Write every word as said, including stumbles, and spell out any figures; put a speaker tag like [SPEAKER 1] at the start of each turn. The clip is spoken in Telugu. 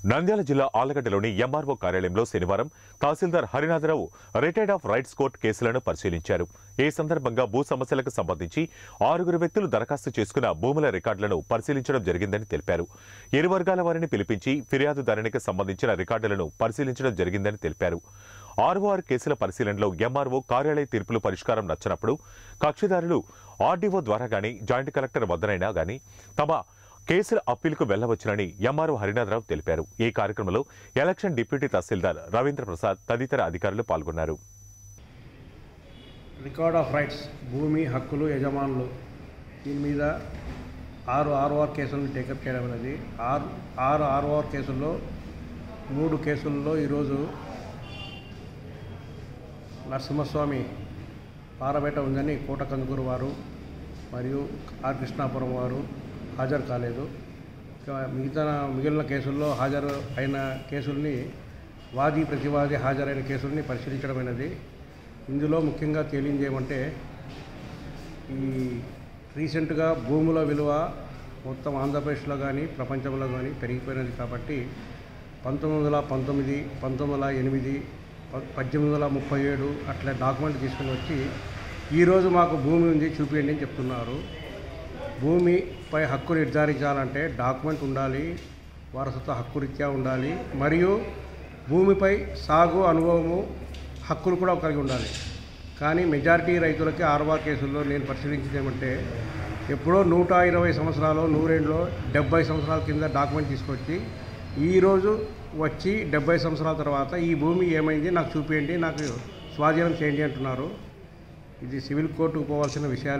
[SPEAKER 1] నంద్యాల జిల్లా ఆలగడ్డలోని ఎంఆర్ఓ కార్యాలయంలో శనివారం tahsildar Harinatharao retired of rights court కేసులను పరిశీలించారు. ఈ సందర్భంగా భూ సమస్యలకు సంబంధించి ఆరుగురు వ్యక్తులు దరఖాస్తు చేసుకున్న భూముల రికార్డులను పరిశీలించడం జరిగిందని తెలిపారు. ఇరు వర్గాల వారిని పిలిపించి ఫిర్యాదుదారునికి సంబంధించిన రికార్డులను పరిశీలించడం జరిగిందని తెలిపారు. ఆరు ఆరు కేసుల పరిశీలనలో ఎంఆర్ఓ కార్యాలయ తీర్పులు పరిష్కారం నచ్చినప్పుడు కక్షిదారులు ఆర్డీఓ ద్వారా గానీ జాయింట్ కలెక్టర్ వద్దనైనా గానీ తమ కేసుల అప్పీలుకు వెళ్లవచ్చునని ఎంఆర్ఓ హరినాథరావు తెలిపారు. ఈ కార్యక్రమంలో ఎలక్షన్ డిప్యూటీ తహసీల్దార్ రవీంద్ర ప్రసాద్ తదితర అధికారులు పాల్గొన్నారు.
[SPEAKER 2] రికార్డ్ ఆఫ్ రైట్స్ భూమి హక్కులు యజమానులు దీని మీద ఆరు ఆర్ఓఆర్ కేసులను టేకప్ చేయడం అనేది ఆరు ఆరు ఆర్ఓఆర్ కేసుల్లో మూడు కేసుల్లో ఈరోజు నరసింహస్వామి పారబేట ఉందని కోటకందుకూరు వారు మరియు ఆర్ కృష్ణాపురం వారు హాజరు కాలేదు. మిగతా మిగిలిన కేసుల్లో హాజరు అయిన కేసుల్ని వాది ప్రతివాది హాజరైన కేసుల్ని పరిశీలించడమైనది. ఇందులో ముఖ్యంగా తేలింది ఏమంటే ఈ రీసెంట్గా భూముల విలువ మొత్తం ఆంధ్రప్రదేశ్లో కానీ ప్రపంచంలో కానీ పెరిగిపోయినది కాబట్టి పంతొమ్మిది వందల పంతొమ్మిది పంతొమ్మిది వందల ఎనిమిది పద్దెనిమిది వందల ముప్పై ఏడు అట్లా డాక్యుమెంట్ తీసుకుని వచ్చి ఈరోజు మాకు భూమి ఉంది చూపించండి అని చెప్తున్నారు. భూమిపై హక్కు నిర్ధారించాలంటే డాక్యుమెంట్ ఉండాలి, వారసత్వ హక్కు రీత్యా ఉండాలి, మరియు భూమిపై సాగు అనుభవము హక్కులు కూడా కలిగి ఉండాలి. కానీ మెజారిటీ రైతులకి ఆర్ఓఆర్ కేసుల్లో నేను పరిశీలించేదేమంటే ఎప్పుడో నూట ఇరవై సంవత్సరాలు నూరేళ్ళలో డెబ్బై సంవత్సరాల కింద డాక్యుమెంట్ తీసుకొచ్చి ఈరోజు వచ్చి డెబ్బై సంవత్సరాల తర్వాత ఈ భూమి ఏమైంది నాకు చూపించండి, నాకు స్వాధీనం చేయండి అంటున్నారు. ఇది సివిల్ కోర్టుకు పోవాల్సిన విషయాలు.